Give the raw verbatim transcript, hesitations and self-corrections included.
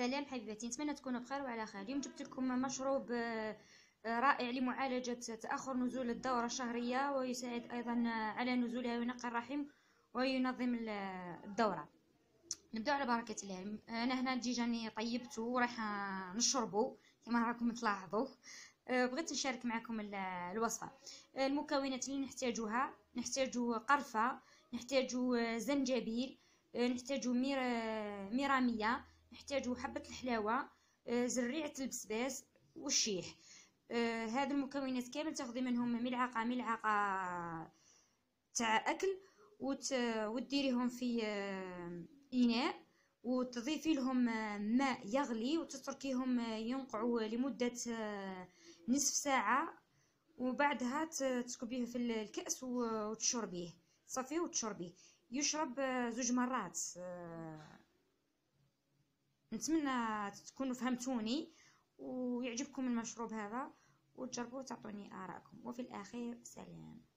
سلام حبيباتي، نتمنى تكونوا بخير وعلى خير. اليوم جبت لكم مشروب رائع لمعالجة تأخر نزول الدورة الشهرية، ويساعد أيضا على نزولها وينقي الرحم وينظم الدورة. نبدأ على بركة الله. أنا هنا ديجاني طيبته ورايحة نشربه كما راكم تلاحظوا. بغيت نشارك معكم الوصفة. المكونات اللي نحتاجها: نحتاج قرفة، نحتاج زنجبيل، نحتاج ميرامية، نحتاج حبة الحلاوة، زريعة البسباس والشيح. آه هذه المكونات كامل تاخذي منهم ملعقة ملعقة تاع أكل، وت... وتديريهم في آه إناء، وتضيفي لهم ماء يغلي وتتركيهم ينقعوا لمدة آه نصف ساعة، وبعدها تكبيه في الكأس وتشربيه، تصفيه وتشربيه. يشرب زوج مرات. آه نتمنى تكونوا فهمتوني ويعجبكم المشروب هذا، وتجربوه وتعطوني آراءكم. وفي الأخير سلام.